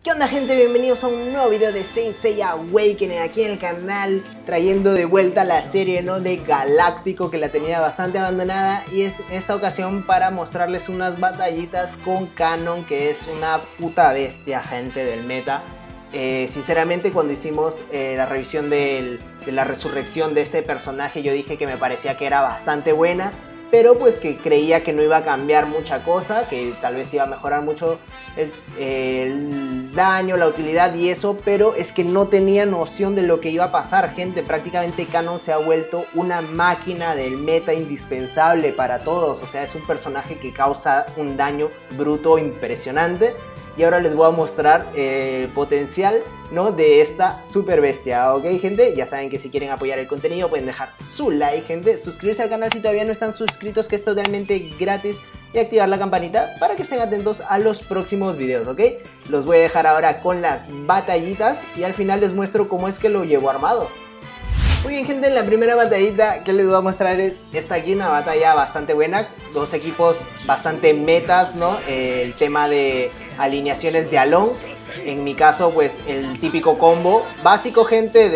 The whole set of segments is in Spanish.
¿Qué onda, gente? Bienvenidos a un nuevo video de Saint Seiya Awakening aquí en el canal, trayendo de vuelta la serie, ¿no?, de Galáctico, que la tenía bastante abandonada, y es esta ocasión para mostrarles unas batallitas con Canon, que es una puta bestia, gente, del meta. Sinceramente, cuando hicimos la revisión de la resurrección de este personaje, yo dije que me parecía que era bastante buena, pero pues que creía que no iba a cambiar mucha cosa, que tal vez iba a mejorar mucho el daño, la utilidad y eso, pero es que no tenía noción de lo que iba a pasar, gente. Prácticamente Canon se ha vuelto una máquina del meta indispensable para todos, o sea, es un personaje que causa un daño bruto impresionante. Y ahora les voy a mostrar el potencial, ¿no?, de esta super bestia, ¿ok, gente? Ya saben que si quieren apoyar el contenido pueden dejar su like, gente, suscribirse al canal si todavía no están suscritos, que es totalmente gratis, y activar la campanita para que estén atentos a los próximos videos, ¿ok? Los voy a dejar ahora con las batallitas y al final les muestro cómo es que lo llevo armado. Muy bien, gente, la primera batallita que les voy a mostrar es esta aquí, una batalla bastante buena, dos equipos bastante metas, ¿no? El tema de alineaciones de Alon, en mi caso pues el típico combo básico, gente,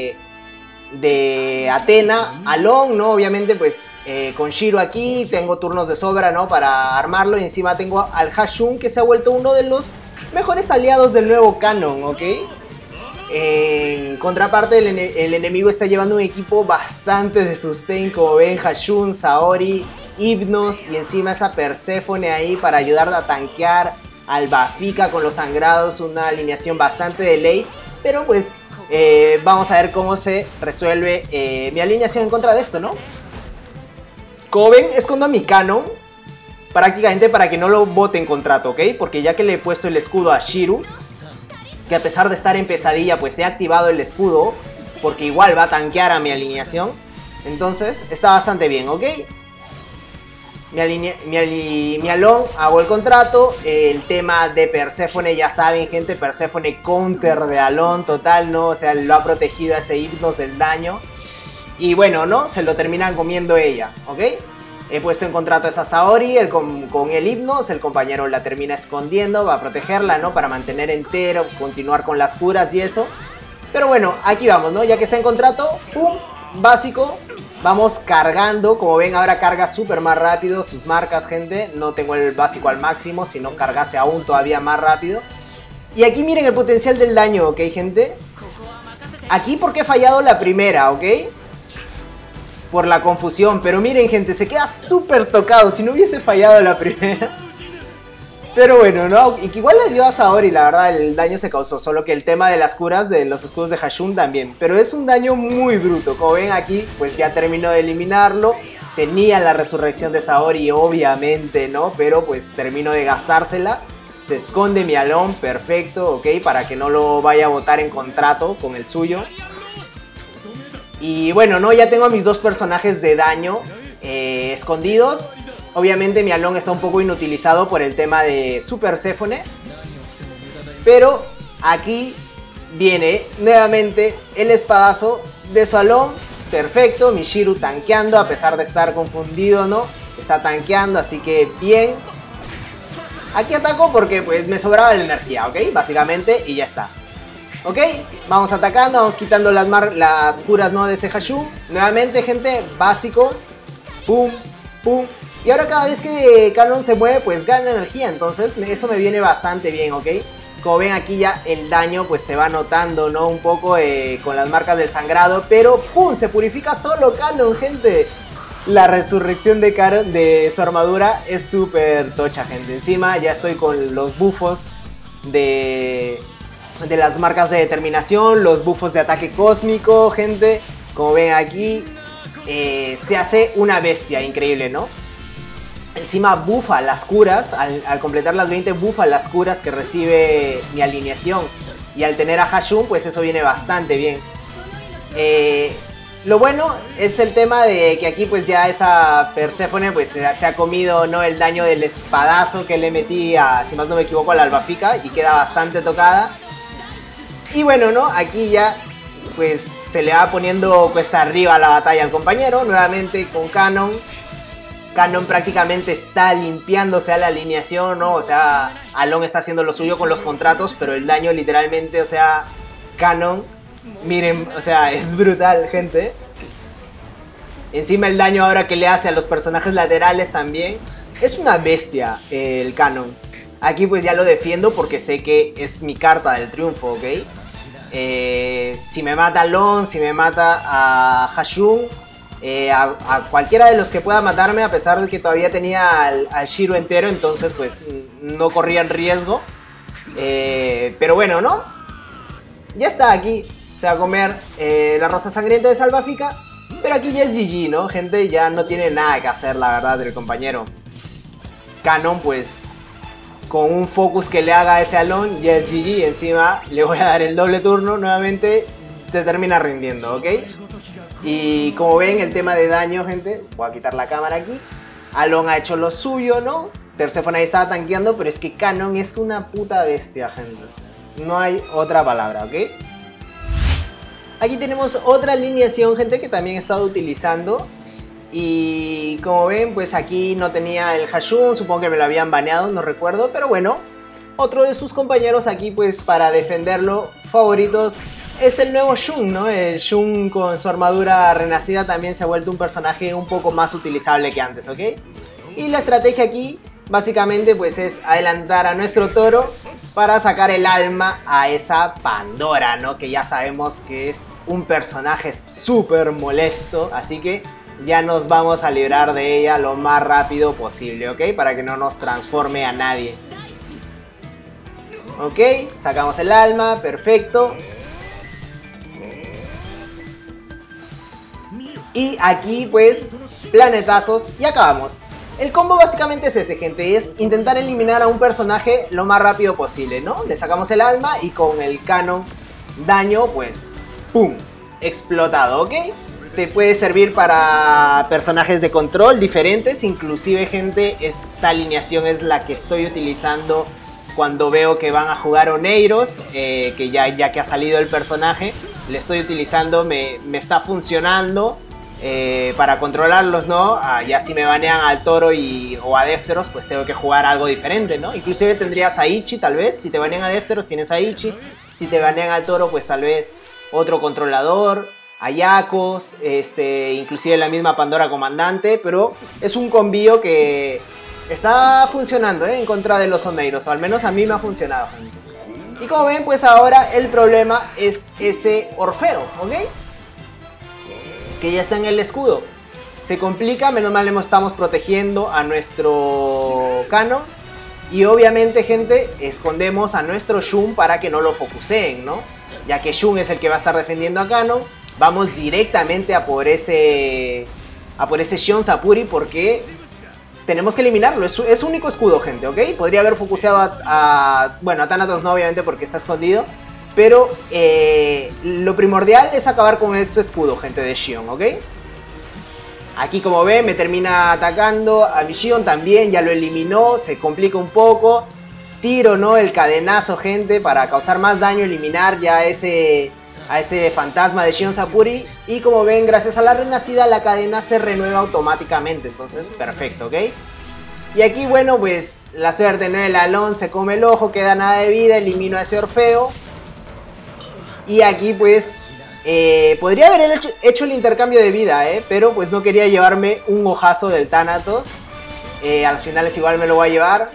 de Athena, Alon, ¿no? Obviamente pues con Shiro aquí tengo turnos de sobra, ¿no?, para armarlo, y encima tengo al Hashun, que se ha vuelto uno de los mejores aliados del nuevo Canon, ¿ok? En contraparte, el enemigo está llevando un equipo bastante de sustain, como ven, Hashun, Saori, Hypnos, y encima esa Perséfone ahí para ayudar a tanquear al Bafika con los sangrados, una alineación bastante de late, pero pues vamos a ver cómo se resuelve mi alineación en contra de esto, ¿no? Como ven, escondo a mi Canon prácticamente para que no lo bote en contrato, ¿ok? Porque ya que le he puesto el escudo a Shiro, que a pesar de estar en pesadilla pues he activado el escudo, porque igual va a tanquear a mi alineación, entonces está bastante bien, ¿ok? Mi Alon hago el contrato. El tema de Perséfone, ya saben, gente, Perséfone counter de Alon total, ¿no? O sea, lo ha protegido a ese Hypnos del daño, y bueno, ¿no?, se lo terminan comiendo ella, ¿ok? He puesto en contrato a esa Saori, con el Hypnos, el compañero la termina escondiendo, va a protegerla, ¿no?, para mantener entero, continuar con las curas y eso. Pero bueno, aquí vamos, ¿no? Ya que está en contrato, ¡pum!, básico, vamos cargando. Como ven, ahora carga súper más rápido sus marcas, gente. No tengo el básico al máximo, sino cargase aún todavía más rápido. Y aquí miren el potencial del daño, ¿ok, gente? Aquí porque he fallado la primera, ¿ok? Por la confusión, pero miren, gente, se queda súper tocado si no hubiese fallado la primera. Pero bueno, ¿no? Y que igual le dio a Saori, la verdad, el daño se causó, solo que el tema de las curas de los escudos de Hashun también. Pero es un daño muy bruto, como ven aquí, pues ya terminó de eliminarlo. Tenía la resurrección de Saori, obviamente, ¿no? Pero pues terminó de gastársela. Se esconde mi Alon, perfecto, ¿ok? Para que no lo vaya a botar en contrato con el suyo. Y bueno, ¿no?, ya tengo a mis dos personajes de daño escondidos. Obviamente mi Alon está un poco inutilizado por el tema de su Perséfone, pero aquí viene nuevamente el espadazo de su Alon. Perfecto, mi Shiro tanqueando a pesar de estar confundido, ¿no? Está tanqueando, así que bien. Aquí ataco porque pues me sobraba la energía, ¿ok? Básicamente, y ya está. Ok, vamos atacando, vamos quitando las curas, ¿no?, de ese Hashun. Nuevamente, gente, básico. Pum, pum. Y ahora cada vez que Canon se mueve, pues gana energía. Entonces eso me viene bastante bien, ¿ok? Como ven aquí ya el daño pues se va notando, ¿no?, un poco con las marcas del sangrado. Pero ¡pum!, se purifica solo Canon, gente. La resurrección de su armadura es súper tocha, gente. Encima ya estoy con los buffos de las marcas de determinación, los buffos de ataque cósmico, gente. Como ven aquí, se hace una bestia increíble, ¿no? Encima bufa las curas, al completar las 20 bufa las curas que recibe mi alineación. Y al tener a Hashun, pues eso viene bastante bien. Lo bueno es el tema de que aquí pues ya esa Perséfone pues se ha comido, ¿no?, el daño del espadazo que le metí a, si más no me equivoco, a la Bafika, y queda bastante tocada. Y bueno, ¿no?, aquí ya pues se le va poniendo cuesta arriba la batalla al compañero, nuevamente con Canon. Canon prácticamente está limpiándose a la alineación, ¿no? O sea, Alon está haciendo lo suyo con los contratos, pero el daño literalmente, o sea, Canon, miren, o sea, es brutal, gente. Encima el daño ahora que le hace a los personajes laterales también. Es una bestia el Canon. Aquí pues ya lo defiendo porque sé que es mi carta del triunfo, ¿ok? Si me mata a Lon, si me mata a Hashun, a cualquiera de los que pueda matarme, a pesar de que todavía tenía al Shiro entero, entonces pues no corrían riesgo. Pero bueno, ¿no? Ya está aquí. Se va a comer la rosa sangrienta de Salvafica. Pero aquí ya es GG, ¿no? Gente, ya no tiene nada que hacer, la verdad, del compañero. Canon, pues, con un focus que le haga a ese Alon, ya es GG. Encima le voy a dar el doble turno nuevamente. Se termina rindiendo, ¿ok? Y como ven, el tema de daño, gente, voy a quitar la cámara aquí. Alon ha hecho lo suyo, ¿no? Persephone ahí estaba tanqueando, pero es que Canon es una puta bestia, gente. No hay otra palabra, ¿ok? Aquí tenemos otra alineación, gente, que también he estado utilizando. Y como ven, pues aquí no tenía el Hashun, supongo que me lo habían baneado, no recuerdo. Pero bueno, otro de sus compañeros aquí, pues para defenderlo, favoritos, es el nuevo Shun, ¿no? El Shun con su armadura renacida también se ha vuelto un personaje un poco más utilizable que antes, ¿ok? Y la estrategia aquí, básicamente, pues es adelantar a nuestro toro para sacar el alma a esa Pandora, ¿no? Que ya sabemos que es un personaje súper molesto, así que ya nos vamos a librar de ella lo más rápido posible, ¿ok? Para que no nos transforme a nadie. Ok, sacamos el alma, perfecto. Y aquí pues, planetazos y acabamos. El combo básicamente es ese, gente, es intentar eliminar a un personaje lo más rápido posible, ¿no? Le sacamos el alma y con el Canon daño, pues, ¡pum! Explotado, ¿ok? Te puede servir para personajes de control diferentes, inclusive, gente, esta alineación es la que estoy utilizando cuando veo que van a jugar Oneiros, que ya que ha salido el personaje, le estoy utilizando, me está funcionando. Para controlarlos, ¿no? Ya si me banean al toro o a Defteros, pues tengo que jugar algo diferente, ¿no? Inclusive tendrías a Ichi, tal vez. Si te banean a Defteros, tienes a Ichi. Si te banean al toro, pues tal vez otro controlador, a Yakos, inclusive la misma Pandora Comandante. Pero es un combío que está funcionando, en contra de los Oneiros. O al menos a mí me ha funcionado, gente. Y como ven, pues ahora el problema es ese Orfeo, ¿ok? Que ya está en el escudo. Se complica, menos mal estamos protegiendo a nuestro Canon. Y obviamente, gente, escondemos a nuestro Shun para que no lo focuseen, ¿no? Ya que Shun es el que va a estar defendiendo a Canon. Vamos directamente a por ese Shion Sapuri porque tenemos que eliminarlo. Es su único escudo, gente, ¿ok? Podría haber focuseado bueno, a Thanatos no, obviamente, porque está escondido. Pero lo primordial es acabar con este escudo, gente, de Shion, ¿ok? Aquí, como ven, me termina atacando a mi Shion también, ya lo eliminó, se complica un poco. Tiro, ¿no? El cadenazo, gente, para causar más daño, eliminar ya a ese fantasma de Shion Sapuri. Y como ven, gracias a la renacida, la cadena se renueva automáticamente, entonces, perfecto, ¿ok? Y aquí, bueno, pues, la suerte, ¿no? El Alon se come el ojo, queda nada de vida, elimino a ese Orfeo. Y aquí pues podría haber hecho el intercambio de vida, pero pues no quería llevarme un ojazo del Thanatos. A las finales igual me lo voy a llevar.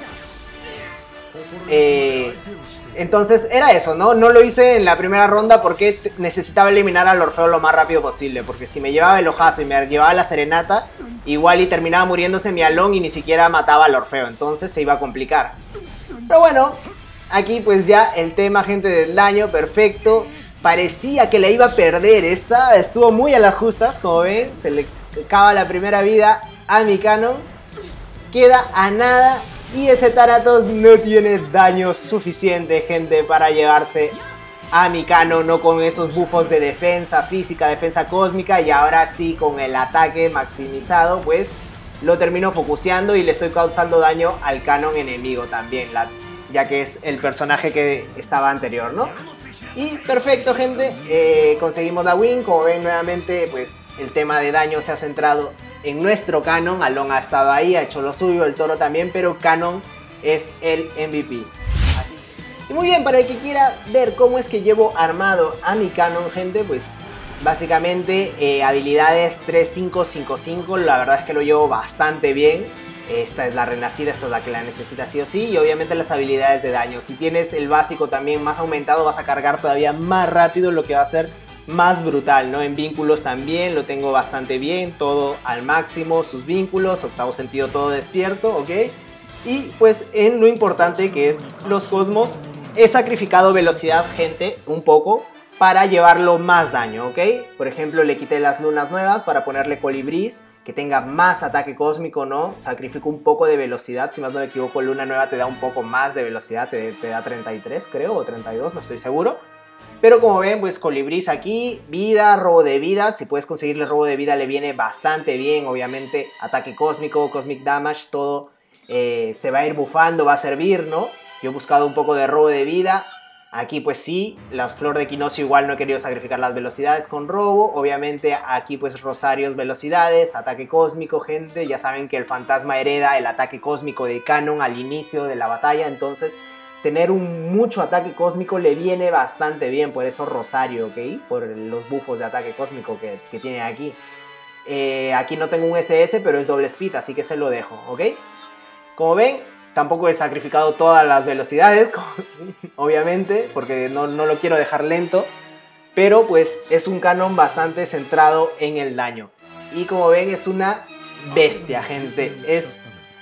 Entonces era eso, ¿no? No lo hice en la primera ronda porque necesitaba eliminar al Orfeo lo más rápido posible. Porque si me llevaba el ojazo y me llevaba la serenata, igual y terminaba muriéndose mi Alon y ni siquiera mataba al Orfeo. Entonces se iba a complicar. Pero bueno, aquí pues ya el tema, gente, del daño, perfecto. Parecía que la iba a perder esta, estuvo muy a las justas, como ven. Se le acaba la primera vida a mi Canon. Queda a nada y ese Thanatos no tiene daño suficiente, gente, para llevarse a mi Canon, no con esos buffos de defensa física, defensa cósmica. Y ahora sí, con el ataque maximizado, pues lo termino focuseando y le estoy causando daño al Canon enemigo también, ya que es el personaje que estaba anterior, ¿no? Y perfecto, gente, conseguimos la win. Como ven, nuevamente pues el tema de daño se ha centrado en nuestro canon. Alon ha estado ahí, ha hecho lo suyo, el Toro también, pero canon es el MVP. Y muy bien, para el que quiera ver cómo es que llevo armado a mi canon, gente, pues básicamente habilidades 3-5-5-5, la verdad es que lo llevo bastante bien. Esta es la renacida, esta es la que la necesita sí o sí, y obviamente las habilidades de daño. Si tienes el básico también más aumentado, vas a cargar todavía más rápido, lo que va a ser más brutal, ¿no? En vínculos también lo tengo bastante bien, todo al máximo, sus vínculos, octavo sentido todo despierto, ¿ok? Y pues en lo importante que es los cosmos, he sacrificado velocidad, gente, un poco, para llevarlo más daño, ¿ok? Por ejemplo, le quité las lunas nuevas para ponerle colibrís, que tenga más ataque cósmico, ¿no? Sacrifico un poco de velocidad, si más no me equivoco, luna nueva te da un poco más de velocidad, te da 33 creo, o 32, no estoy seguro. Pero como ven, pues colibrís aquí, vida, robo de vida, si puedes conseguirle robo de vida le viene bastante bien, obviamente ataque cósmico, cosmic damage, todo se va a ir bufando, va a servir, ¿no? Yo he buscado un poco de robo de vida. Aquí pues sí, la flor de equinoccio igual no he querido sacrificar las velocidades con robo. Obviamente aquí pues rosarios velocidades, ataque cósmico, gente. Ya saben que el fantasma hereda el ataque cósmico de canon al inicio de la batalla. Entonces tener mucho ataque cósmico le viene bastante bien. Por eso rosario, ¿ok? Por los buffos de ataque cósmico que tiene aquí. Aquí no tengo un SS, pero es doble speed, así que se lo dejo, ¿ok? Como ven, tampoco he sacrificado todas las velocidades, obviamente, porque no lo quiero dejar lento. Pero pues es un canon bastante centrado en el daño. Y como ven es una bestia, gente. Es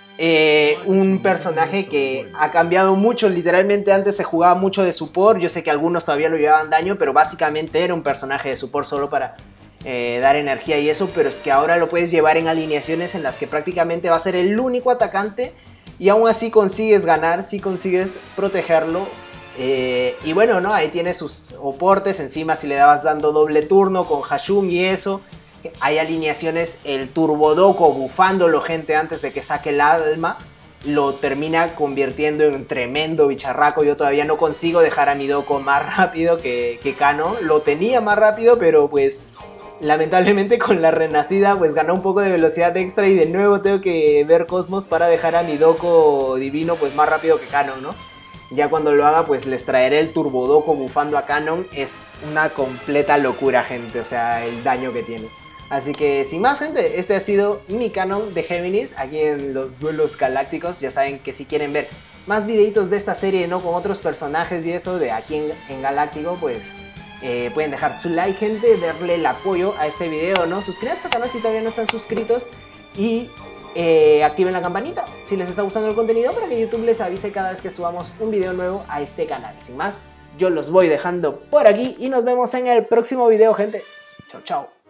un personaje que ha cambiado mucho. Literalmente antes se jugaba mucho de support. Yo sé que algunos todavía lo llevaban daño, pero básicamente era un personaje de support solo para dar energía y eso. Pero es que ahora lo puedes llevar en alineaciones en las que prácticamente va a ser el único atacante. Y aún así consigues ganar, si consigues protegerlo. Y bueno, ¿no? Ahí tiene sus soportes. Encima si le dabas dando doble turno con Hashung y eso. Hay alineaciones, el Turbodoco bufándolo, gente, antes de que saque el alma. Lo termina convirtiendo en tremendo bicharraco. Yo todavía no consigo dejar a mi Doko más rápido que Kano. Lo tenía más rápido, pero pues lamentablemente con la renacida pues ganó un poco de velocidad extra. Y de nuevo tengo que ver Cosmos para dejar a mi Doko divino pues más rápido que Canon, ¿no? Ya cuando lo haga pues les traeré el Turbodoco bufando a Canon. Es una completa locura, gente, o sea, el daño que tiene. Así que sin más, gente, este ha sido mi canon de Géminis aquí en los duelos galácticos. Ya saben que si quieren ver más videitos de esta serie, ¿no? Con otros personajes y eso de aquí en Galáctico, pues pueden dejar su like, gente, darle el apoyo a este video, ¿no? Suscríbanse al canal si todavía no están suscritos y activen la campanita si les está gustando el contenido para que YouTube les avise cada vez que subamos un video nuevo a este canal. Sin más, yo los voy dejando por aquí y nos vemos en el próximo video, gente. Chao, chao.